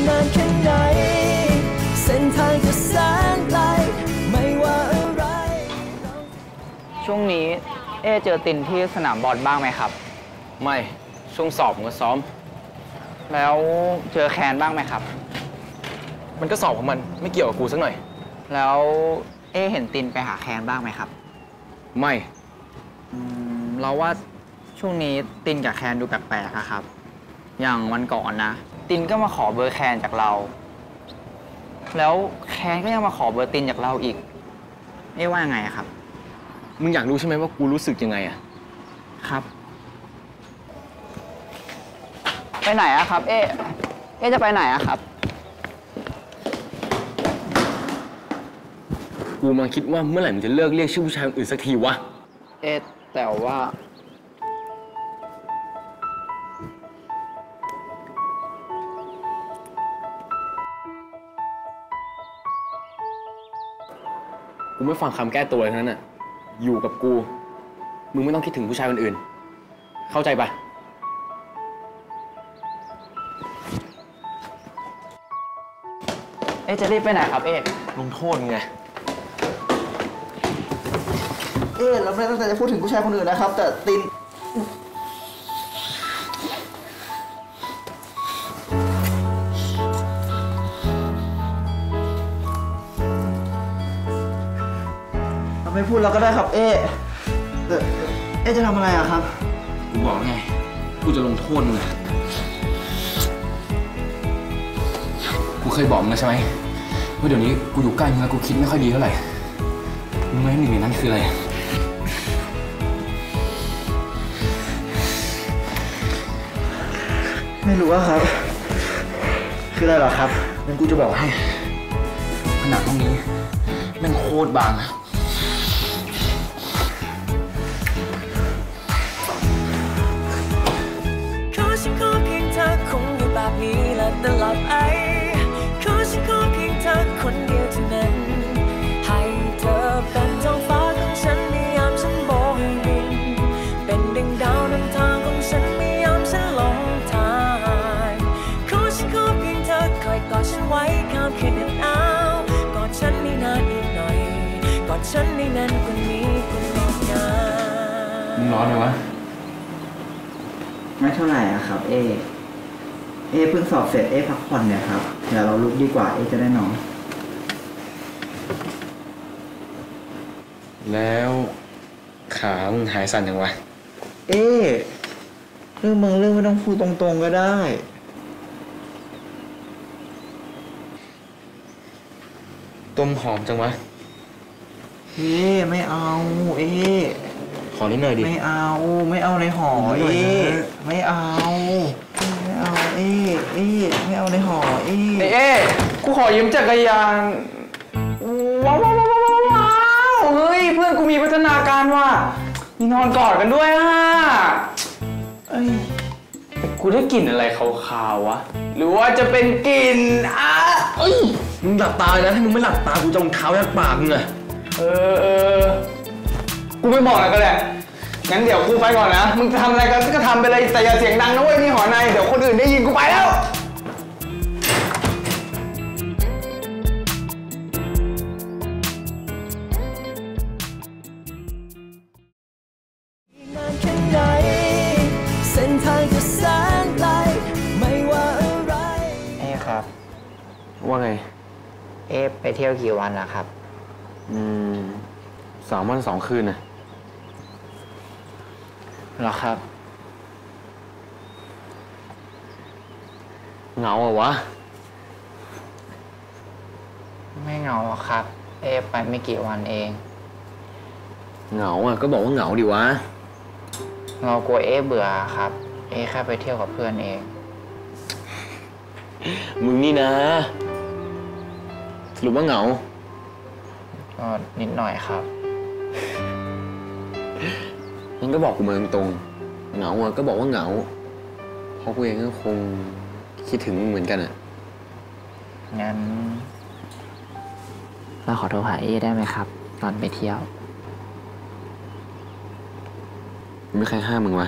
นานแค่ไหนเส้นทางจะแสนไกลไม่ว่าอะไรช่วงนี้เจอตินที่สนามบอลบ้างไหมครับไม่ช่วงสอบผมก็ซ้อมแล้วเจอแคนบ้างไหมครับมันก็สอบของมันไม่เกี่ยวกับกูสักหน่อยแล้วเห็นตินไปหาแคนบ้างไหมครับไม่เราว่าช่วงนี้ตินกับแคนดูแปลกๆครับอย่างวันก่อนนะตินก็มาขอเบอร์แคนจากเราแล้วแคนก็ยังมาขอเบอร์ตินจากเราอีกว่ายังไงครับมึงอยากรู้ใช่ไหมว่ากูรู้สึกยังไงอะครับไปไหนอะครับจะไปไหนอะครับกูมาคิดว่าเมื่อไหร่มึงจะเลิกเรียกชื่อผู้ชายคนอื่นสักทีวะแต่ว่ากูไม่ฟังคำแก้ตัวเลยทั้งนั้นน่ะอยู่กับกูมึงไม่ต้องคิดถึงผู้ชายคนอื่นเข้าใจปะจะรีบไปไหนครับลงโทษไงเราไม่ตั้งใจจะพูดถึงผู้ชายคนอื่นนะครับแต่ตินเราไม่พูดแล้วก็ได้ครับจะทำอะไรอะครับกูบอกไงกูจะลงโทษมึงกูเคยบอกมึงแล้วใช่ไหมว่าเดี๋ยวนี้กูอยู่ใกล้มึงแล้วกูคิดไม่ค่อยดีเท่าไหร่มึงไม่หนึ่งในนั้นคืออะไรไม่รู้ว่าครับคืออะไรหรอครับงั้นกูจะบอกให้ผนังห้องนี้แม่งโคตรบางแบบนี้และตลอดไปขอฉันขอเพียงเธอคนเดียวเท่านั้นให้เธอเป็นท้องฟ้าของฉันในยามฉันโบยบินเป็นดังดาวนำทางของฉันในยามฉันหลงทางขอฉันขอเพียงเธอคอยกอดฉันไว้ข้ามคืนหนาวกอดฉันให้นานอีกหน่อยกอดฉันให้นานกว่านี้คุณงดงามมึงร้อนไหมวะไม่เท่าไหร่อะครับเพิ่งสอบเสร็จพักผ่อนเนี่ยครับเดี๋ยวเราลุกดีกว่าจะได้นอนแล้วขามึงหายสั่นยังวะเรื่องไม่ต้องพูดตรงๆก็ได้ต้มหอมจังวะไม่เอาขอนิดหน่อยดิไม่เอาในห่อไม่เอาไม่เอาในห่อกูขอยืมจักรยานว้าวเฮ้ยเพื่อนกูมีพัฒนาการว่ะมีนอนกอดกันด้วยกูได้กลิ่นอะไรขาวๆวะหรือว่าจะเป็นกลิ่นมึงหลับตาเลยนะถ้ามึงไม่หลับตากูจะเอาเท้ายัดปากมึงเลยกูไม่บอกแล้วก็ได้งั้นเดี๋ยวกูไปก่อนนะมึงจะทำอะไรก็ทำไปเลยแต่อย่าเสียงดังนะเว้ยนี่หอในเดี๋ยวคนอื่นได้ยินกูไปแล้วนานแค่ไหนเส้นทางจะแสนไกลไม่ว่าอะไรครับว่าไงไปเที่ยวกี่วันนะครับ 3 วัน 2 คืนนะหรอครับเหงาเหรอวะไม่เหงาหรอกครับไปไม่กี่วันเองเหงาก็บอกว่าเหงาดิวะเรากลัวเบื่อครับแค่ไปเที่ยวกับเพื่อนเองมึงนี่นะสรุปว่าเหงาก็นิดหน่อยครับงั้นก็บอกกูมาตรงๆเหงาก็บอกว่าเหงาเพราะกูเองก็คงคิดถึงมึงเหมือนกันงั้นเราขอโทรหาได้ไหมครับตอนไปเที่ยวไม่ใครห้ามมึงวะ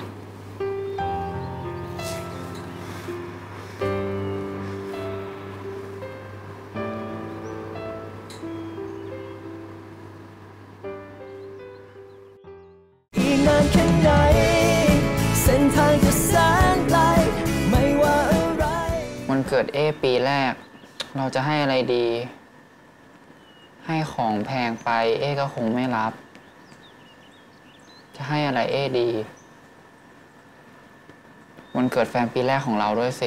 วันเกิดปีแรก เราจะให้อะไรดี ให้ของแพงไปก็คงไม่รับ จะให้อะไรดี วันเกิดแฟนปีแรกของเราด้วยสิ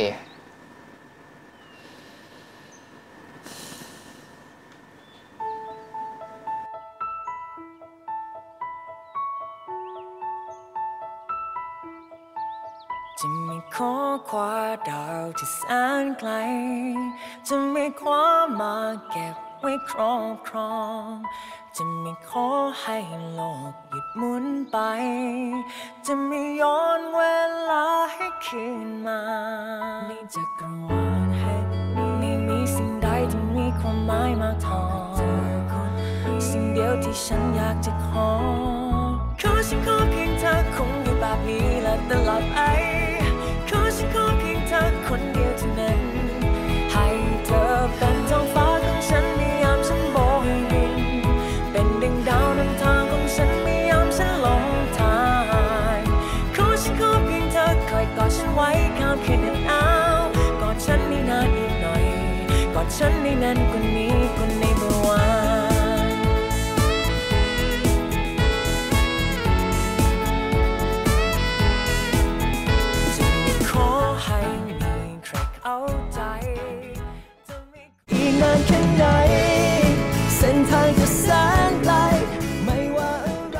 จะมีขอคว้าดาวที่แสนไกลจะไม่คว้ามาเก็บไว้ครอบครองจะไม่ขอให้โลกหยุดหมุนไปจะไม่ย้อนเวลาให้คืนมาในจักรวาลแห่งนี้ไม่มีสิ่งใดที่มีความหมายมากเท่าสิ่งเดียวที่ฉันอยากจะขอฉันขอเพียงเธอคงอยู่แบบนี้และตลอดไปฉันขอเพียงเธอคนเดียวเท่านั้นให้เธอเป็นท้องฟ้าของฉันในยามฉันโบยบินเป็นดังดาวนำทางของฉันในยามฉันหลงทางฉันขอเพียงเธอคอยกอดฉันไว้ข้ามคืนหนาวกอดฉันให้นานอีกหน่อยกอดฉันให้นานกว่านี้กว่าในเมื่อวานอีกนานแค่ไหนเส้นทางจะแสนไกลไม่ว่าอะไร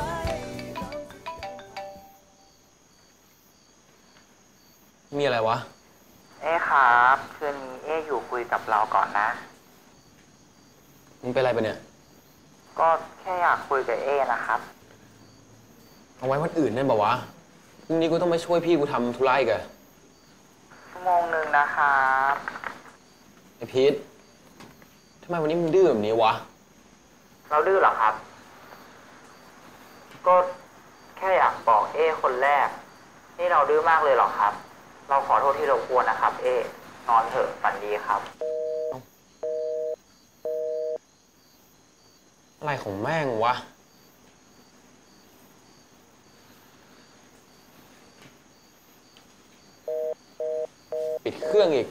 มีอะไรวะครับคืนนี้อยู่คุยกับเราก่อนนะมึงเป็นอะไรปะเนี่ยก็แค่อยากคุยกับนะครับเอาไว้วันอื่นนั่นบอกวะพรุ่งนี้กูต้องไปช่วยพี่กูทำธุระอีกอะชั่วโมงนึงนะครับไอพีททำไมวันนี้มึงดื้อแบบนี้วะเราดื้อเหรอครับก็แค่อยากบอกคนแรกนี่เราดื้อมากเลยหรอครับเราขอโทษที่เราควรนะครับนอนเถอะฝันดีครับอะไรของแม่งวะปิดเครื่องอีก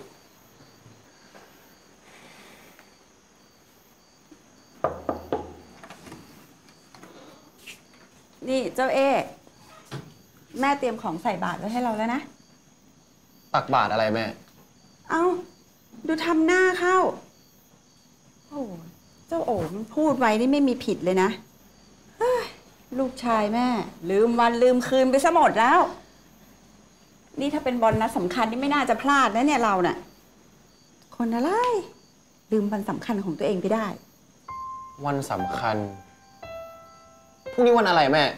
นี่เจ้าแม่เตรียมของใส่บาตรไว้ให้เราแล้วนะตักบาตรอะไรแม่เอาดูทำหน้าเข้าโอ้เจ้าโอ๋มันพูดไว้นี่ไม่มีผิดเลยนะลูกชายแม่ลืมวันลืมคืนไปซะหมดแล้วนี่ถ้าเป็นบอลนัดสำคัญนี่ไม่น่าจะพลาดนะเนี่ยเราน่ะคนอะไรลืมวันสำคัญของตัวเองไปได้วันสำคัญพรุ่งนี้วันอะไรแม่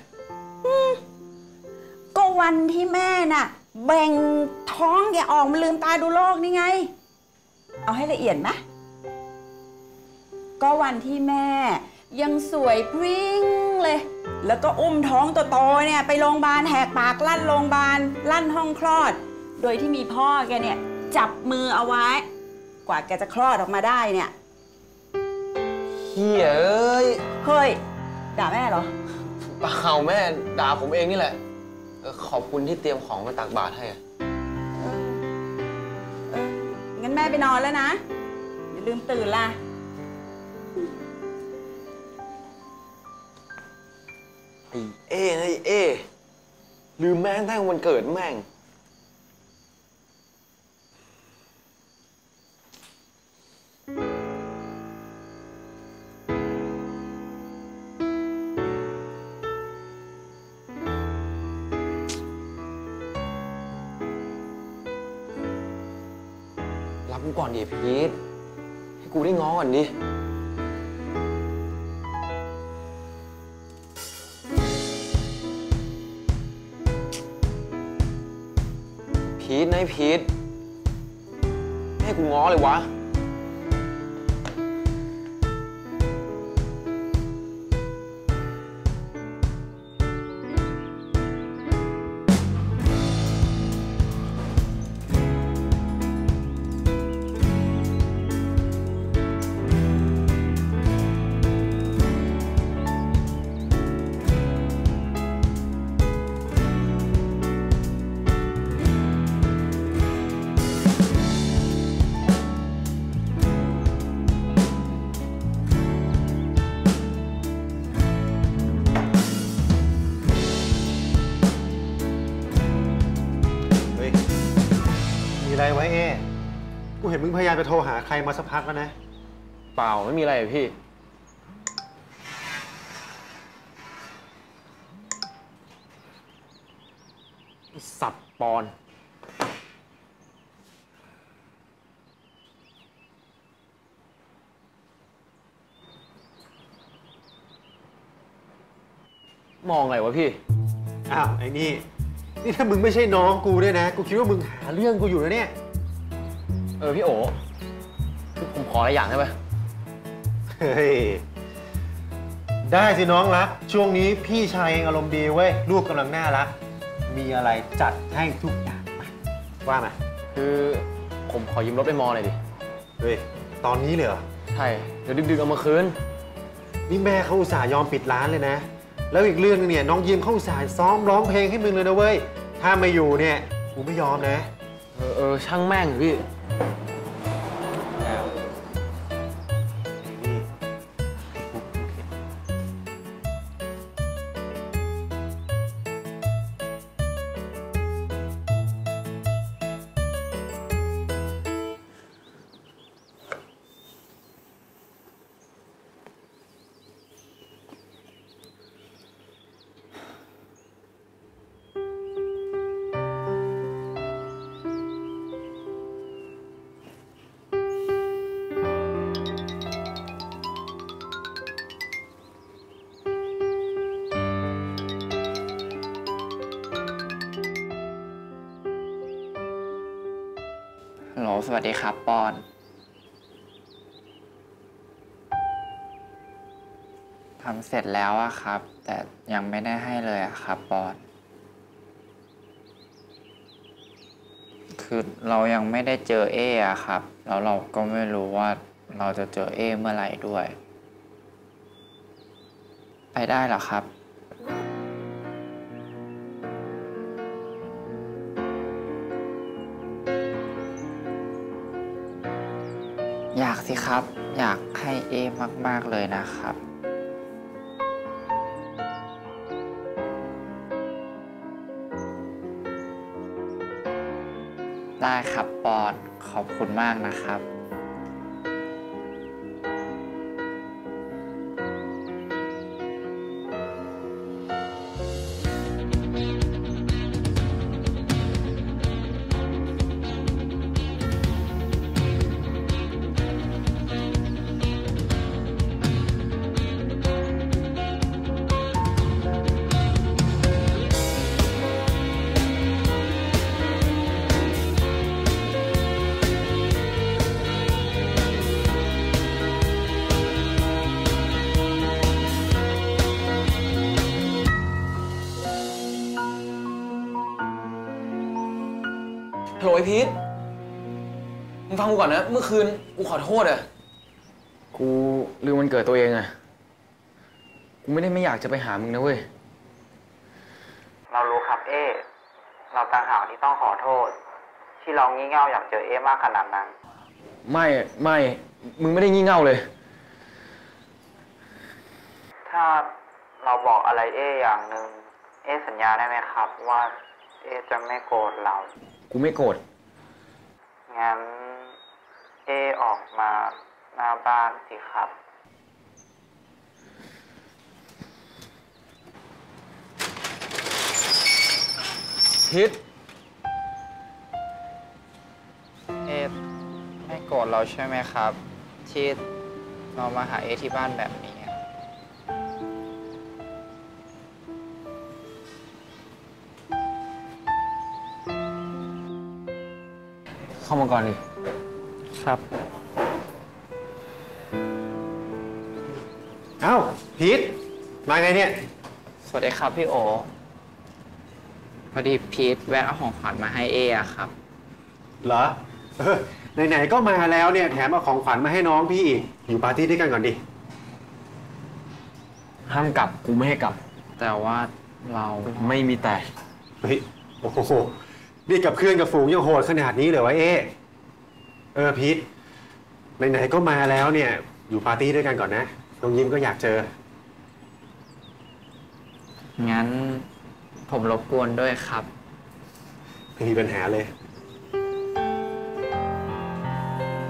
ก็วันที่แม่น่ะแบ่งท้องแกออกมาลืมตาดูโลกนี่ไงเอาให้ละเอียดไหมก็วันที่แม่ยังสวยพริ้งเลยแล้วก็อุ้มท้องโตๆเนี่ยไปโรงพยาบาลแหกปากลั่นโรงพยาบาลลั่นห้องคลอดโดยที่มีพ่อแกเนี่ยจับมือเอาไว้กว่าแกจะคลอดออกมาได้เนี่ยเฮ้ยด่าแม่เหรอเปล่าแม่ด่าผมเองนี่แหละขอบคุณที่เตรียมของมาตักบาตรให้งั้นแม่ไปนอนแล้วนะอย่าลืมตื่นล่ะไอ้ลืมแม่งตั้งวันเกิดแม่งรับกูก่อนดิพีทให้กูได้ง้อก่อนดิพีทนายพีทให้กูง้อเลยวะงพยายามจะโทรหาใครมาสักพักแล้วนะเปล่าไม่มีอะไรพี่สัตว์ปอนมองอะไรวะพี่อ้าวไอ้นี่ถ้ามึงไม่ใช่น้องกูด้วยนะกูคิดว่ามึงหาเรื่องกูอยู่นะเนี่ยพี่โอ๋ผมขออะไรอย่างได้ไหมเฮ้ยได้สิน้องรักช่วงนี้พี่ชายเองอารมณ์ดีเว้ยลูกกำลังน่ารักมีอะไรจัดให้ทุกอย่างว่ามาคือผมขอยืมรถไปมอหน่อยดิเฮ้ยตอนนี้เลยเหรอใช่เดี๋ยวดึกๆเอามาคืนนี่แม่เขาอุตส่าห์ยอมปิดร้านเลยนะแล้วอีกเรื่องนึงเนี่ยน้องยิมเขาอุตส่าห์ซ้อมร้องเพลงให้มึงเลยนะเว้ยถ้าไม่อยู่เนี่ยกูไม่ยอมนะช่างแม่งพี่สวัสดีครับปอนทำเสร็จแล้วอะครับแต่ยังไม่ได้ให้เลยอะครับปอนคือเรายังไม่ได้เจอเออะครับแล้วเราก็ไม่รู้ว่าเราจะเจอเอเมื่อไหร่ด้วยไปได้เหรอครับอยากสิครับอยากให้เอมากๆเลยนะครับได้ครับปอนขอบคุณมากนะครับฮัลโหลไอพีทมึงฟังกูก่อนนะเมื่อคืนกูขอโทษอะกูลืมวันเกิดตัวเองอะกูไม่ได้ไม่อยากจะไปหามึงนะเว้ยเรารู้ครับเอเราต่างหากที่ต้องขอโทษที่เรางี่เง่าอยากเจอเอมากขนาดนั้นไม่มึงไม่ได้งี่เง่าเลยถ้าเราบอกอะไรเออย่างหนึ่งเอสัญญาได้ไหมครับว่าเอจะไม่โกรธเรากูไม่โกรธงั้นเอออกมาหน้าบ้านสิครับพิษเอไม่โกรธเราใช่ไหมครับที่เรามาหาเอที่บ้านแบบนี้เข้ามาก่อนดิครับเอ้าพีทมาไงเนี่ยสวัสดีครับพี่โอพอดีพีทแวะเอาของขวัญมาให้เออะครับเหรอไหนๆก็มาแล้วเนี่ยแถมเอาของขวัญมาให้น้องพี่อีกอยู่ปาร์ตี้ด้วยกันก่อนดิห้ามกลับกูไม่ให้กลับแต่ว่าเราไม่มีแต่เฮ้ยโอ้โหนี่กับเพื่อนกับฝูงยังโหดขนาดนี้เลยวะพีทไหนๆก็มาแล้วเนี่ยอยู่ปาร์ตี้ด้วยกันก่อนนะน้องยิ้มก็อยากเจองั้นผมรบกวนด้วยครับไม่มีปัญหาเลย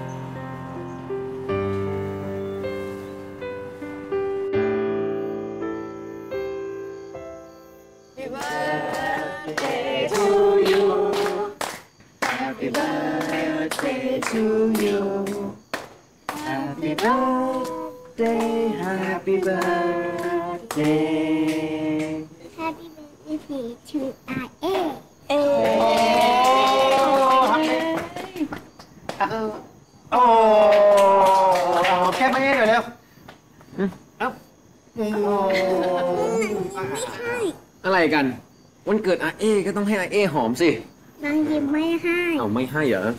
birthday Happy birthday Happy birthday to R.A. โอ้แค่ไม่ให้หน่อยเร็วเอ้าอะไรกัน วันเกิดอาเอก็ต้องให้อาเอหอมสิน้องยิ้มไม่ให้เอาไม่ให้เหรอ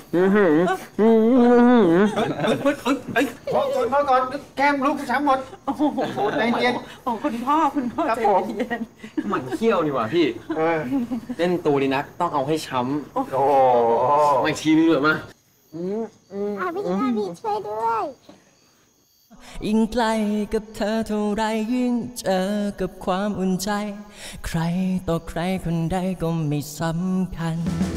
พ่อก่อนแก้มลูกช้ำหมดโอ้โหใจเย็นโอ้คุณพ่อใจเย็นหมันเขี้ยวนี่หว่าพี่ เล่นตูดีนักต้องเอาให้ช้ำโอ้โหมาอีกทีนึงเหรอมาอาพี่ช่วยด้วยยิ่งใกล้กับเธอเท่าไรยิ่งเจอกับความอุ่นใจใครต่อใครคนใดก็ไม่สำคัญ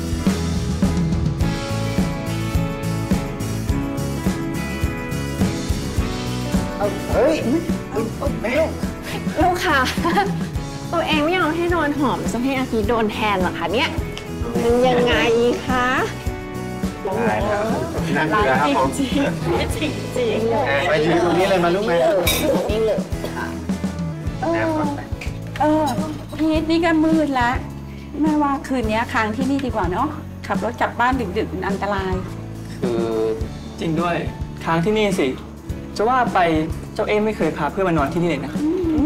เฮ้ยแม่ลูกค่ะ ตัวเองไม่เอาให้โดนหอมจะให้อาทิตย์โดนแทนเหรอคะเนี่ยมันยังไงคะได้แล้วนั่งเรือครับผมจริงไปยืนตรงนี้เลยมาลูกแม่นี่เลยค่ะแนบก่อนไปพีทนี่ก็มืดแล้วแม่ว่าคืนนี้ค้างที่นี่ดีกว่าเนาะขับรถกลับบ้านดึกๆมันอันตรายคือจริงด้วยค้างที่นี่สิ จะว่าไปเจ้าเอไม่เคยพาเพื่อนมานอนที่นี่เลยนะ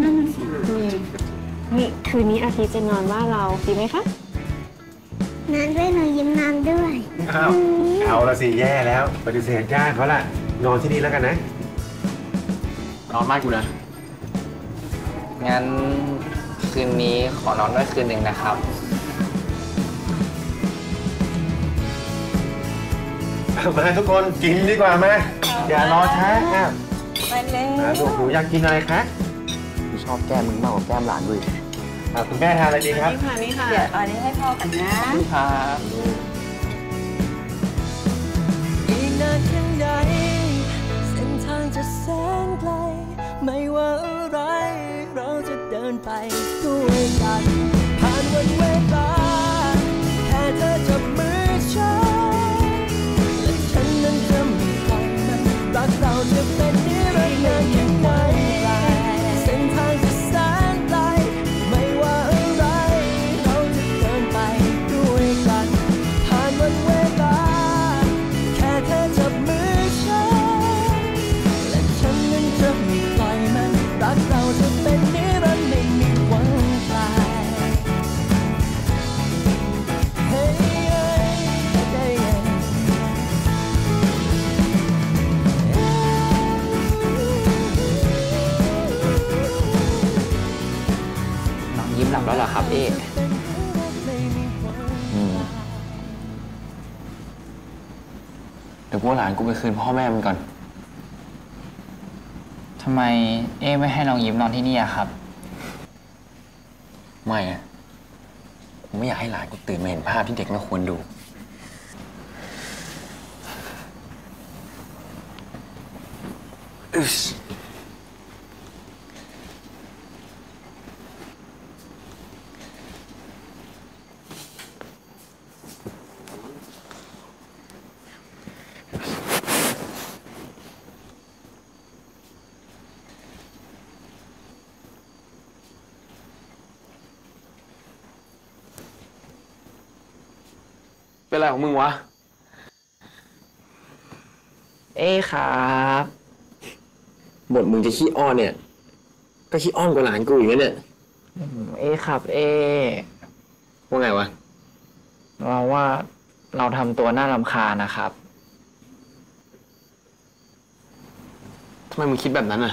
นี่คืนนี้อาทิตย์จะนอนว่าเราดีไหมคะนอนด้วยหนูยิ้มนอนด้วยเอาละสิแย่แล้วปฏิเสธญาติเขาล่ะนอนที่นี่แล้วกันนะนอนมากกูนะงั้นคืนนี้ขอนอนด้วยคืนหนึ่งนะครับมาทุกคนกินดีกว่ามาอย่ารอช้าอ่ะไปเลยลูกหนูอยากกินอะไรคะกูชอบแก้มมึงมากกว่าแก้มหลานกูอีกคุณแม่ทานอะไรดีครับนี่ค่ะนี่ค่ะเดี๋ยวเอาอันนี้ให้พ่อกันนะครับอีกนานแค่ไหนเส้นทางจะแสนไกล ไม่ว่าอะไร เราจะเดินไปด้วยกันผ่านวันเวลาแค่เธอจับมือฉันและฉันนั้นจะไม่ปล่อยมันรักเราจะเป็นนิรันดร์นานแค่ไหนเส้นทางจะแสนไกลไม่ว่าอะไร เราจะเดินไปด้วยกันผ่านวันเวลา แค่เธอจับมือฉันและฉันนั้นจะไม่ปล่อยมันรักเราจะเป็นนิรันดร์ไม่มีวันคลาย Hey, hey, hey. น้องยิ้มหลับแล้วเหรอครับเอเดี๋ยวกูเอาหลานกูไปคืนพ่อแม่มันก่อนทำไมเอไม่ให้น้องยิ้มนอนที่นี่อะครับไม่อะกูไม่อยากให้หลานกูตื่นมาเห็นภาพที่เด็กไม่ควรดู อึ๊สเป็นไรของมึงวะเอครับบทมึงจะขี้อ้อนเนี่ย ก็ขี้อ้อนกว่าหลานกูอีกนะเนี่ยเอครับเอว่าไงวะเราว่าเราทำตัวน่ารำคาญนะครับทำไมมึงคิดแบบนั้นอ่ะ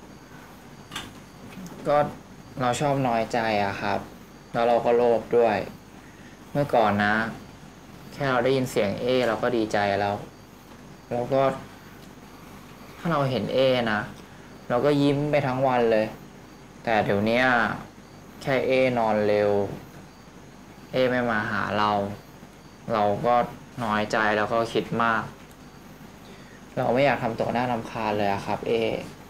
ก็เราชอบน้อยใจอะครับ แล้วเราก็โลภด้วย เมื่อก่อนนะ แค่เราได้ยินเสียงเอเราก็ดีใจแล้ว แล้วก็ ถ้าเราเห็นเอนะ เราก็ยิ้มไปทั้งวันเลย แต่เดี๋ยวนี้แค่เอนอนเร็ว เอไม่มาหาเรา เราก็น้อยใจแล้วก็คิดมาก เราไม่อยากทำตัวน่ารำคาญเลยอะครับ เอ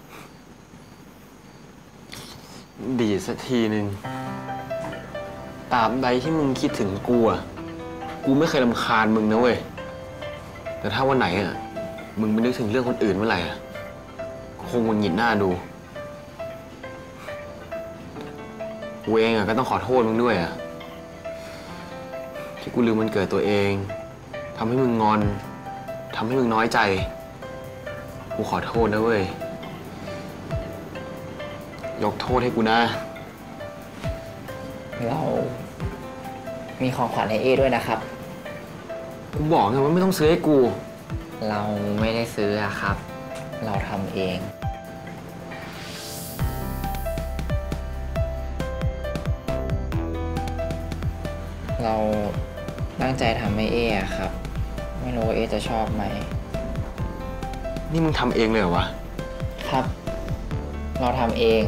ดีสักทีหนึ่งตราบใดที่มึงคิดถึงกูอ่ะ กูไม่เคยรำคาญมึงนะเว้ย แต่ถ้าวันไหนอ่ะ มึงไปนึกถึงเรื่องคนอื่นเมื่อไหร่อ่ะคงหงุดหงิดหน้าดูกูเองก็ต้องขอโทษมึงด้วยที่กูลืมวันเกิดตัวเองทำให้มึงงอนทำให้มึงน้อยใจกูขอโทษนะเว้ยยกโทษให้กูนะเรามีของขวัญให้เอด้วยนะครับกูบอกไงว่าไม่ต้องซื้อให้กูเราไม่ได้ซื้อครับเราทำเองเราตั้งใจทำให้เอครับไม่รู้ว่าเอจะชอบไหมนี่มึงทำเองเลยเหรอวะครับเราทำเอง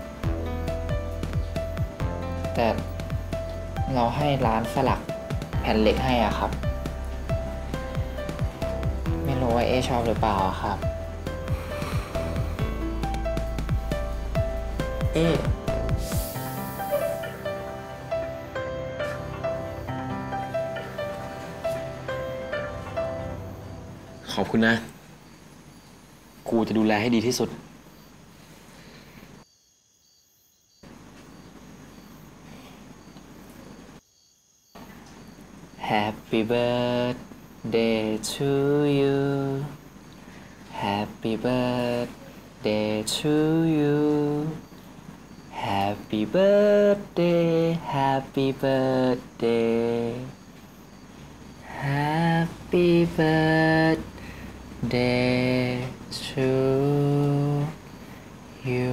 แต่เราให้ร้านสลักแผ่นเหล็กให้ครับไม่รู้ว่าเอชอบหรือเปล่าครับเอขอบคุณนะกูจะดูแลให้ดีที่สุด Happy birthday to you Happy birthday to you Happy birthday Happy birthday Happy birthday to you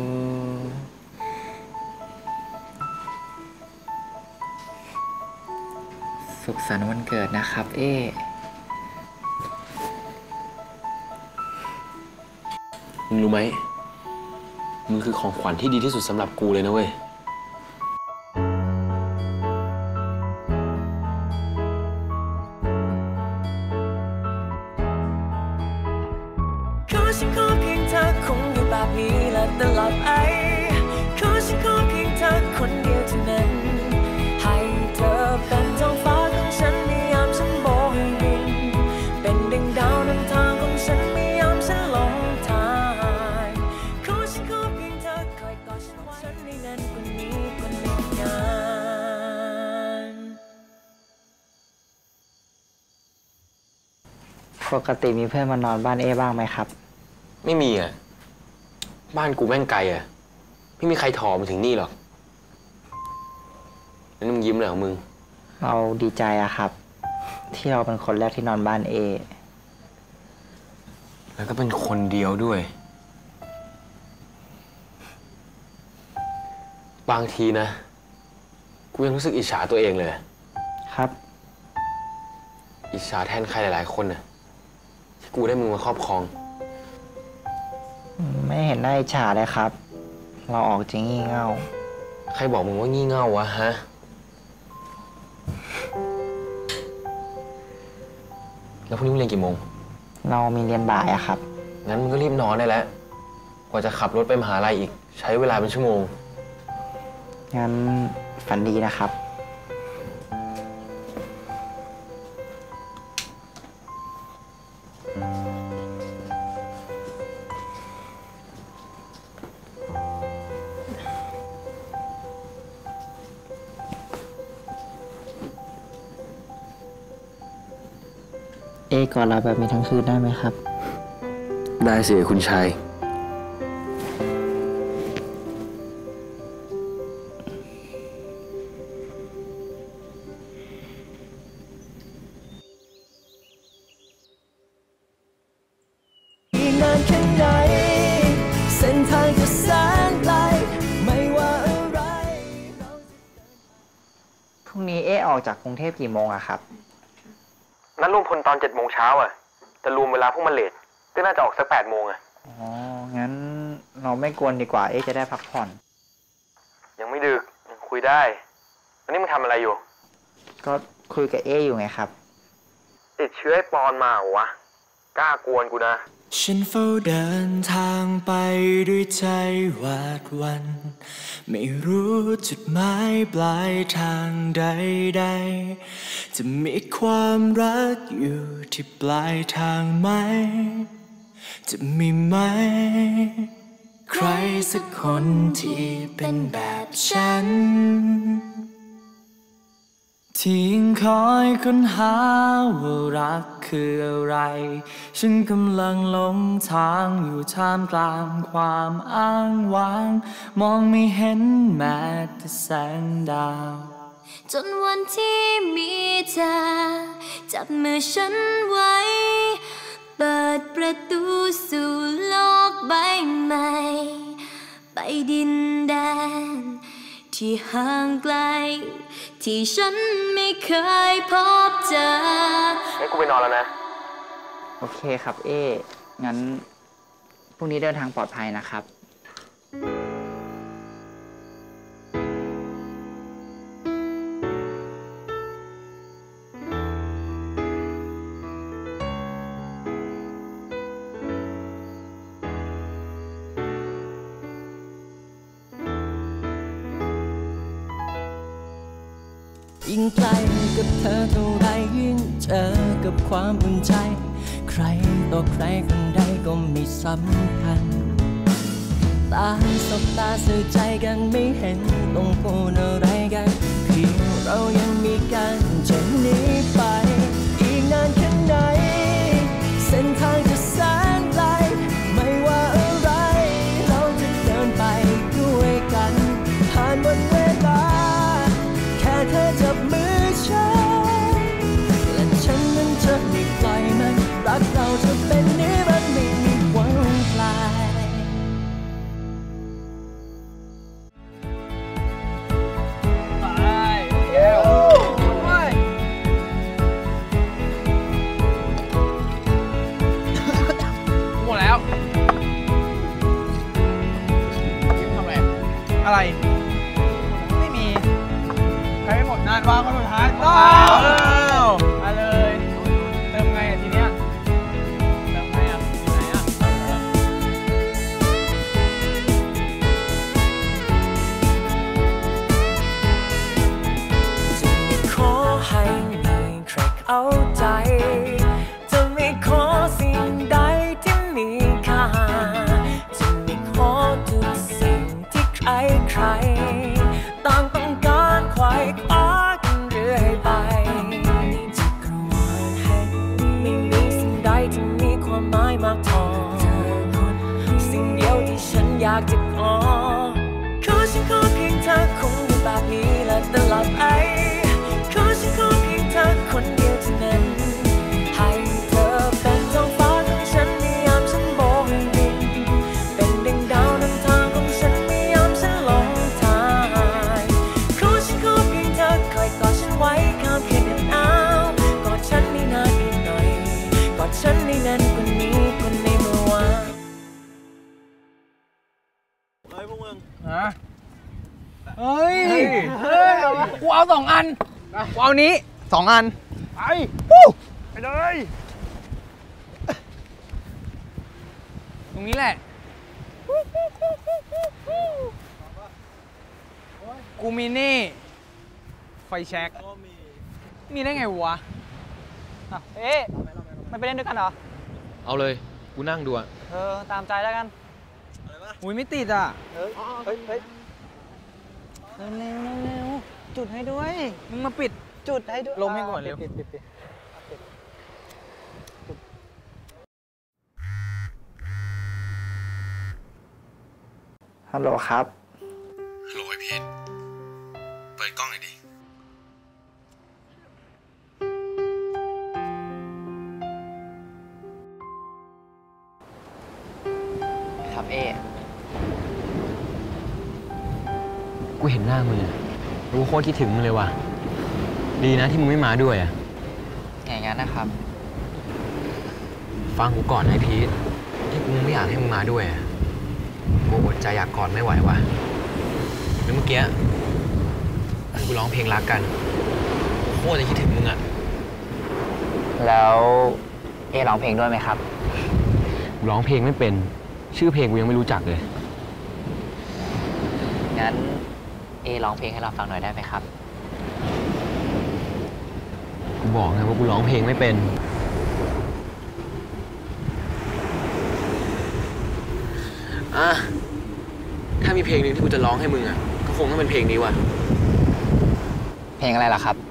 สุขสันต์วันเกิดนะครับเอมึงรู้ไหมมึงคือของขวัญที่ดีที่สุดสำหรับกูเลยนะเว้ยฉันขอเพียงเธอคงอยู่แบบนี้และตลอดไปฉันขอเพียงเธอคนเดียวเท่านั้นให้เธอเป็นท้องฟ้าของฉันในยามฉันโบยบินเป็นดังดาวนำทางของฉันในยามฉันหลงทางฉันขอเพียงเธอคอยกอดฉันไว้ในนั้นกว่านี้กว่านิดนานปกติมีเพื่อนมานอนบ้านเอบ้างไหมครับไม่มีบ้านกูแม่งไกลไม่มีใครถอมาถึงนี่หรอกแล้วมึงยิ้มเลยของมึงเราดีใจครับ ที่เราเป็นคนแรกที่นอนบ้านเอแล้วก็เป็นคนเดียวด้วยบางทีนะกูยังรู้สึกอิจฉาตัวเองเลยครับอิจฉาแทนใครหลายๆคนที่กูได้มึงมาครอบครองไม่เห็นน่าอิจฉาเลยครับเราออกจริงงี่เง่าใครบอกมึงว่างี่เง่าวะฮะแล้วพรุ่งนี้มึงเรียนกี่โมงเรามีเรียนบ่ายครับงั้นมึงก็รีบนอนได้แล้วกว่าจะขับรถไปมหาลัยอีกใช้เวลาเป็นชั่วโมงงั้นฝันดีนะครับเอกอดเราแบบนี้ทั้งคืนได้ไหมครับได้สิคุณชายนานแค่ไหนเส้นทางจะแสนไกลไม่ว่าอะไรพรุ่งนี้เอออกจากกรุงเทพกี่โมงอะครับนัดรวมพลตอน7 โมงเช้าแต่รวมเวลาพวกมันเลทก็น่าจะออกสัก8 โมงอ๋องั้นเราไม่กวนดีกว่าเอจะได้พักผ่อนยังไม่ดึกยังคุยได้วันนี้มึงทำอะไรอยู่ก็คุยกับเออยู่ไงครับติดเชื้อปอนมาเหรอวะกล้ากวนกูนะฉันเฝ้าเดินทางไปด้วยใจหวาดหวั่นไม่รู้จุดหมายปลายทางใดๆจะมีความรักอยู่ที่ปลายทางไหมจะมีไหมใครสักคนที่เป็นแบบฉันที่ยังคอยค้นหาว่ารักคืออะไรฉันกำลังหลงทางอยู่ท่ามกลางความอ้างว้างมองไม่เห็นแม้แต่แสงดาวจนวันที่มีเธอจับมือฉันไว้เปิดประตูสู่โลกใบใหม่ไปดินแดนที่ห่างไกลที่ฉันไม่เคยพบเจองั้นกูไปนอนแล้วนะโอเคครับงั้นพรุ่งนี้เดินทางปลอดภัยนะครับยิ่งใกล้กับเธอเท่าไรยิ่งเจอกับความอุ่นใจใครต่อใครคนใดก็ไม่สำคัญตาสบตาสื่อใจกันไม่เห็นต้องพูดอะไรกันเพียงเรายังมีกันจะหนีไปอีกนานแค่ไหนเส้นทางจะแสนไกลไม่ว่าอะไรเราจะเดินไปด้วยกันผ่านวันเวลาแค่เธอจับมือฉันและฉันนั้นจะไม่ปล่อยมันรักเราจะเป็นนิรันดร์ไม่มีวันคลายหมดแล้วยิ้มทำอะไรอะไรไม่มีใครไม่หมดนานวางคนสุดท้ายมาเลยเติมไงทีเนี้ยเติมไงอยู่ไหนจะไม่ขอให้มีใครเข้าใจจะไม่ขอสิ่งใดที่มีค่าจะไม่ขอทุกสิ่งที่ใครต่างต้องการไขว่คว้ากันเรื่อยไปในจักรวาลแห่งนี้ไม่มีสิ่งใดที่มีความหมายมากพอสิ่งเดียวที่ฉันอยากจะขอฉันขอเพียงเธอคงอยู่แบบนี้และตลอดไปฉันขอเพียงเธอคนเดียวเท่านั้นให้เธอเป็นท้องฟ้าของฉันในยามฉันโบกบินเป็นดังดาวนำทางของฉันในยามฉันหลงทางฉันขอเพียงเธอคอยกอดฉันไว้ข้ามคืนหนาวกอดฉันให้นานอีกหน่อยกอดฉันให้นานกว่านี้กว่าในเมื่อวานเฮ้ยพวกมึงเฮ้ยกูเอา2 อันกูเอานี้2 อันไปเลยตรงนี้แหละกูมีนี่ไฟแช็กมีได้ไงวะไม่ไปเล่นด้วยกันเหรอเอาเลยกูนั่งดูอ่ะตามใจแล้วกันอุ้ยไม่ติดอ่ะเร็วจุดให้ด้วยมึงมาปิดจุดให้ด้วยลมให้ก่อนเร็วฮัลโหลครับฮัลโหลไอพีทเปิดกล้องหน่อยดิครับกูเห็นหน้ามึงรู้โคตรคิดถึงมึงเลยว่ะดีนะที่มึงไม่มาด้วยอ่ะอย่างนั้นนะครับฟังกูก่อนนะพีทที่กูไม่อยากให้มึงมาด้วยอ่ะกูอดใจอยากกอดไม่ไหวว่ะแล้วเมื่อกี้กูร้องเพลงรักกันโคตรจะคิดถึงมึงอ่ะแล้วร้องเพลงด้วยไหมครับกูร้องเพลงไม่เป็นชื่อเพลงกูยังไม่รู้จักเลยงั้นร้องเพลงให้เราฟังหน่อยได้ไหมครับกูบอกไงว่ากูร้องเพลงไม่เป็นถ้ามีเพลงหนึ่งที่กูจะร้องให้มึงอ่ะก็คงต้องเป็นเพลงนี้ว่ะเพลงอะไรล่ะครับ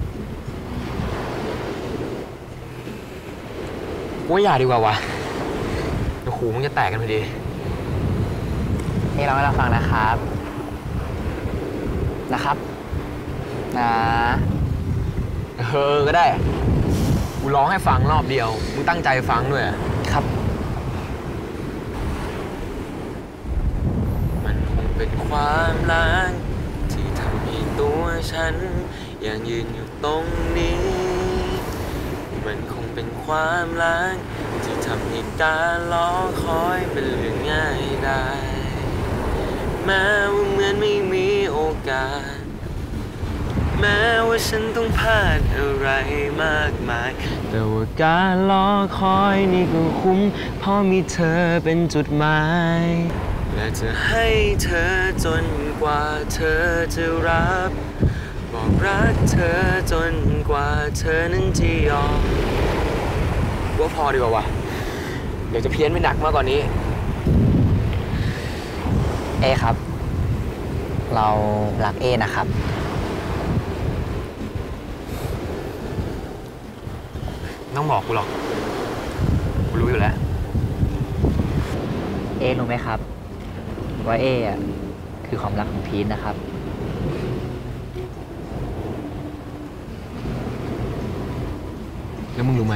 กูว่าอย่าดีกว่าวะเดี๋ยวหูมึงจะแตกกันพอดีนี่ร้องให้เราฟังนะครับนะก็ได้กูร้องให้ฟังรอบเดียวมึงตั้งใจฟังด้วยครับมันคงเป็นความรักที่ทำให้ตัวฉันยังยืนอยู่ตรงนี้มันคงเป็นความรักที่ทำให้การรอคอยเป็นเรื่องง่ายได้แม้ว่าเหมือนไม่มีโอกาสแม้ว่าฉันต้องพลาดอะไรมากมายแต่ว่าการรอคอยนี่ก็คุ้มเพราะมีเธอเป็นจุดหมายและจะให้เธอจนกว่าเธอจะรับบอกรักเธอจนกว่าเธอนั้นจะยอมว่าพอดีกว่าวะเดี๋ยวจะเพี้ยนไม่หนักมากกว่านี้เอครับเรารักเอนะครับต้องบอกกูหรอกกูรู้อยู่แล้วเอรู้ไหมครับว่าเออ่ะคือความรักของพีทนะครับแล้วมึงรู้ไหม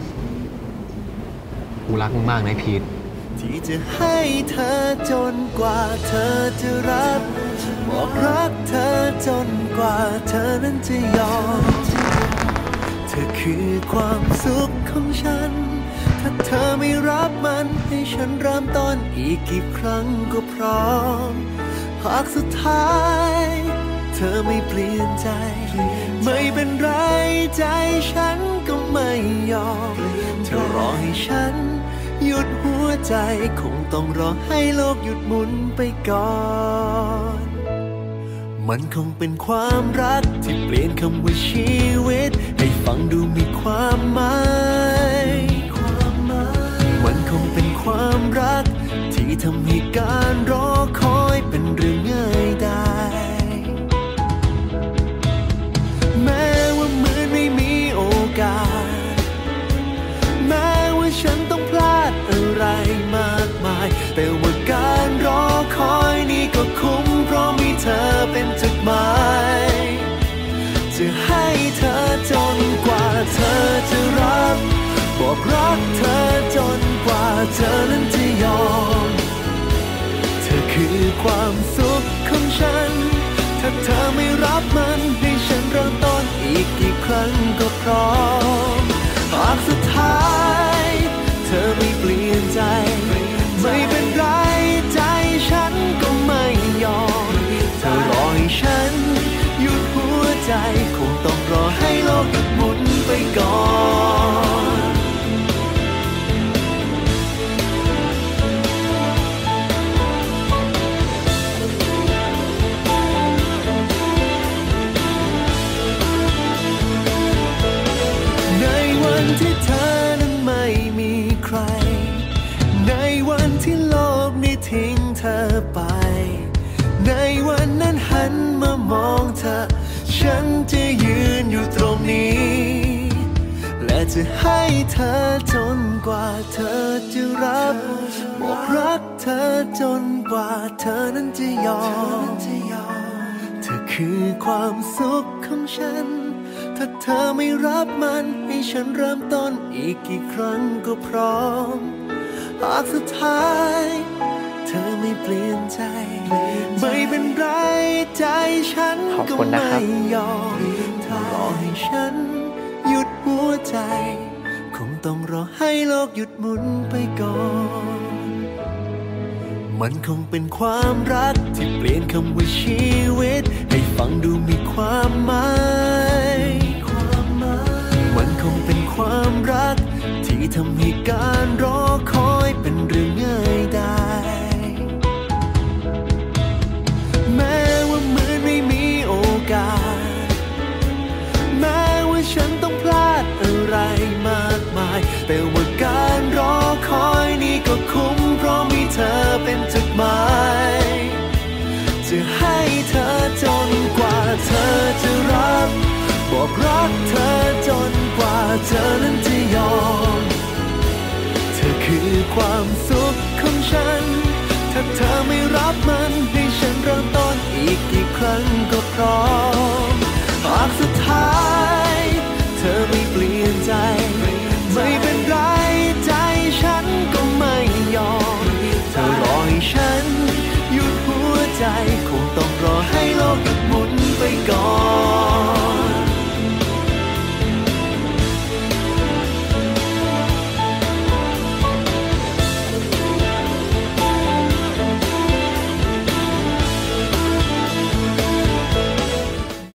กูรักมึงมากนะพีทที่จะให้เธอจนกว่าเธอจะรับบอกรักเธอจนกว่าเธอนั้นจะยอมเธอคือความสุขของฉันถ้าเธอไม่รับมันให้ฉันเริ่มต้นอีกกี่ครั้งก็พร้อมหากสุดท้ายเธอไม่เปลี่ยนใจไม่เป็นไรใจฉันก็ไม่ยอมเธอรอให้ฉันหยุดหัวใจคงต้องรอให้โลกหยุดหมุนไปก่อนมันคงเป็นความรักที่เปลี่ยนคำว่าชีวิตให้ฟังดูมีความหมายมันคงเป็นความรักที่ทำให้การรอคอยเป็นเรื่องง่ายได้แม้ว่าเหมือนไม่มีโอกาสแม้ว่าฉันต้องพลาดอะไรมากมายแต่ว่าการรอคอยนี่ก็คุ้มเพราะมีเธอเป็นจุดหมายจะให้เธอจนกว่าเธอจะรับบอกรักเธอจนกว่าเธอนั้นจะยอมเธอคือความสุขของฉันถ้าเธอไม่รับมันให้ฉันเริ่มต้นอีกกี่ครั้งก็พร้อมหากสุดท้ายเธอไม่เปลี่ยนใจไม่เป็นไรใจฉันก็ไม่ยอมเธอรอให้ฉันหยุดหัวใจคงต้องรอให้โลกหยุดหมุนไปก่อนในวันที่เธอนั้นไม่มีใครในวันที่โลกนี้ทิ้งเธอไปในวันนั้นหันมามองเธอฉันจะยืนอยู่ตรงนี้และจะให้เธอจนกว่าเธอจะรับบอกรักเธอจนกว่าเธอนั้นจะยอมเธอคือความสุขของฉันถ้าเธอไม่รับมันให้ฉันเริ่มต้นอีกกี่ครั้งก็พร้อมหากสุดท้ายเธอไม่เปลี่ยนใจไม่เป็นไรใจฉันก็ไม่ยอมเธอรอให้ฉันหยุดหัวใจคงต้องรอให้โลกหยุดหมุนไปก่อนมันคงเป็นความรักที่เปลี่ยนคำว่าชีวิตให้ฟังดูมีความหมายมันคงเป็นความรักที่ทำให้การรอคอยเป็นเรื่องง่ายได้แม้ว่าเหมือนไม่มีโอกาสแม้ว่าฉันต้องพลาดอะไรมากมายแต่ว่าการรอคอยนี่ก็คุ้มเพราะมีเธอเป็นจุดบอกรักเธอจนกว่าเธอนั้นจะยอมเธอคือความสุขของฉันถ้าเธอไม่รับมันให้ฉันเริ่มต้นอีกกี่ครั้งก็พร้อมหากสุดท้ายเธอไม่เปลี่ยนใจ